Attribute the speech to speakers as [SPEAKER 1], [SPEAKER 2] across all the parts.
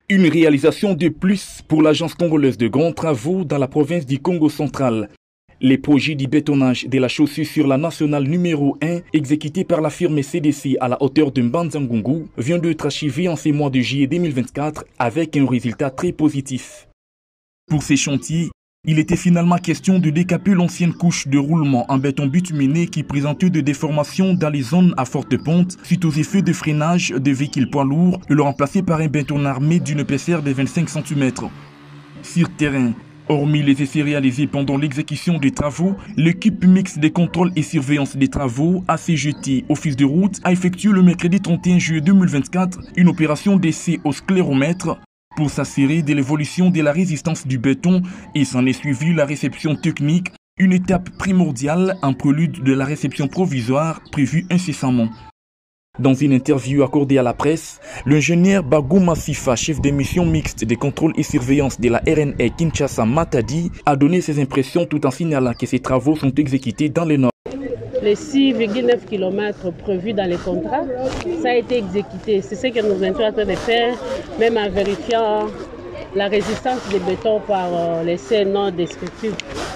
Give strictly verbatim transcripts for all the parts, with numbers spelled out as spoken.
[SPEAKER 1] Une réalisation de plus pour l'agence congolaise de grands travaux dans la province du Congo central. Les projets du bétonnage de la chaussée sur la nationale numéro un, exécuté par la firme C D C à la hauteur de Mbanza-Ngungu, vient d'être achevé en ces mois de juillet deux mille vingt-quatre avec un résultat très positif. Pour ces chantiers, il était finalement question de décaper l'ancienne couche de roulement en béton bituminé qui présentait des déformations dans les zones à forte pente suite aux effets de freinage de véhicules poids lourds et le remplacer par un béton armé d'une épaisseur de vingt-cinq centimètres. Sur terrain, hormis les essais réalisés pendant l'exécution des travaux, l'équipe mixte de contrôle et surveillance des travaux, A C G T, Office de route, a effectué le mercredi trente et un juillet deux mille vingt-quatre une opération d'essai au scléromètre pour s'assurer de l'évolution de la résistance du béton et s'en est suivi la réception technique, une étape primordiale en prélude de la réception provisoire prévue incessamment. Dans une interview accordée à la presse, l'ingénieur Bagou Massifa, chef de mission mixte de contrôle et surveillance de la R N A Kinshasa Matadi, a donné ses impressions tout en signalant que ces travaux sont exécutés dans les normes.
[SPEAKER 2] Les six virgule neuf kilomètres prévus dans les contrats, ça a été exécuté. C'est ce que nous étions en train de faire, même en vérifiant la résistance des bétons par euh, l'essai non descriptif.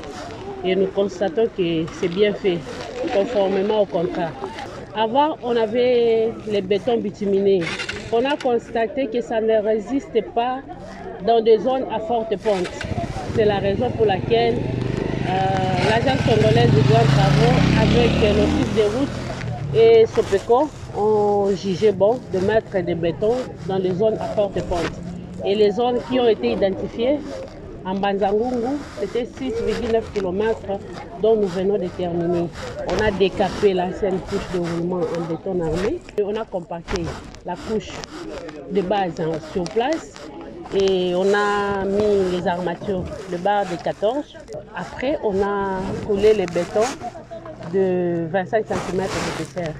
[SPEAKER 2] Et nous constatons que c'est bien fait, conformément au contrat. Avant, on avait les bétons bituminés. On a constaté que ça ne résiste pas dans des zones à forte pente. C'est la raison pour laquelle euh, l'agence congolaise de grands travaux, avec l'office des routes et Sopeco, ont jugé bon de mettre des bétons dans les zones à forte pente. Et les zones qui ont été identifiées en Mbanza-Ngungu, c'était six virgule neuf kilomètres dont nous venons de terminer. On a décapé l'ancienne couche de roulement en béton armé. Et on a compacté la couche de base sur place et on a mis les armatures de barre de quatorze. Après, on a collé les bétons de vingt-cinq centimètres d'épaisseur.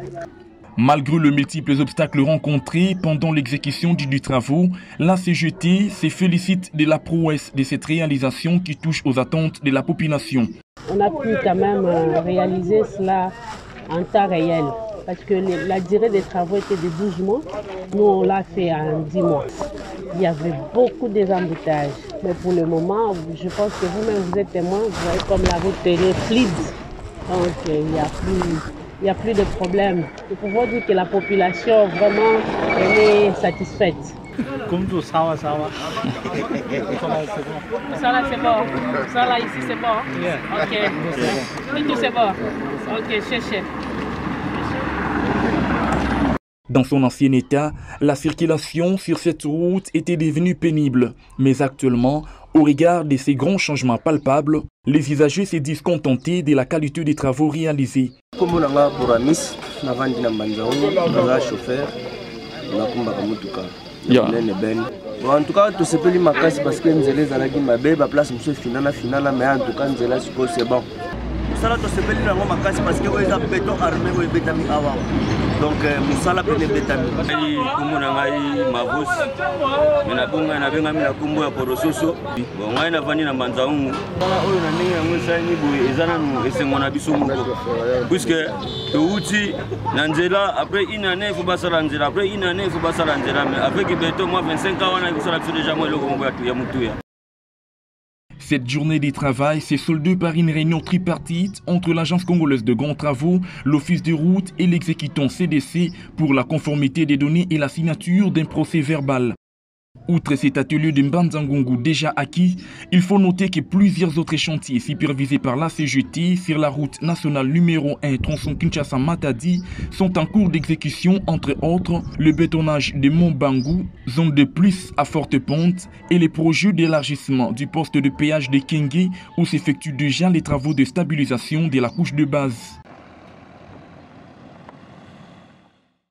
[SPEAKER 1] Malgré les multiples obstacles rencontrés pendant l'exécution du travaux, la C G T se félicite de la prouesse de cette réalisation qui touche aux attentes de la population.
[SPEAKER 2] On a pu quand même réaliser cela en temps réel parce que la durée des travaux était de douze mois. Nous, on l'a fait en dix mois. Il y avait beaucoup d'embouteillages. Mais pour le moment, je pense que vous-même, vous êtes témoin, vous voyez comme la route est fluide. Donc, il n'y a plus... Il n'y a plus de problème. Nous pouvons dire que la population vraiment elle est satisfaite.
[SPEAKER 3] Comme tout, ça va, ça va.
[SPEAKER 2] Ça là c'est bon. Ça là ici c'est bon. Ok. Et tout c'est bon. Ok, cherchez.
[SPEAKER 1] Dans son ancien état, la circulation sur cette route était devenue pénible. Mais actuellement, au regard de ces grands changements palpables, les usagers se disent contentés de la qualité des travaux réalisés.
[SPEAKER 4] Comme on a pour Amis, on a vendu un chauffeur, on a combattu un mutuka. En tout cas, tout ce pays m'a cassé parce que nous avons ma belle place, monsieur finale finale, mais en tout cas, nous avons c'est bon. Ça tout ce pays m'a cassé parce que nous avons béton armé ou béton avant. Donc, nous avons béton béton.
[SPEAKER 5] Comme on a ma bosse, mais la bonne a bien la combo pour le soso. Bon, on a vendu un manzaou. On a eu un c'est mon habit sur mon puisque le outil, Nangela, après une année, il faut passer l'Angela, après une année, il faut passer l'Angela, mais avec le béton, moi, vingt-cinq ans, on a eu déjà moi le combo à Yamutouya.
[SPEAKER 1] Cette journée de travail s'est soldée par une réunion tripartite entre l'agence congolaise de grands travaux, l'office de route et l'exécutant C D C pour la conformité des données et la signature d'un procès verbal. Outre cet atelier de Mbanza-Ngungu déjà acquis, il faut noter que plusieurs autres chantiers supervisés par la C G T sur la route nationale numéro un tronçon Kinshasa-Matadi sont en cours d'exécution, entre autres le bétonnage de Mont-Bangou, zone de plus à forte pente, et les projets d'élargissement du poste de péage de Kenge où s'effectuent déjà les travaux de stabilisation de la couche de base.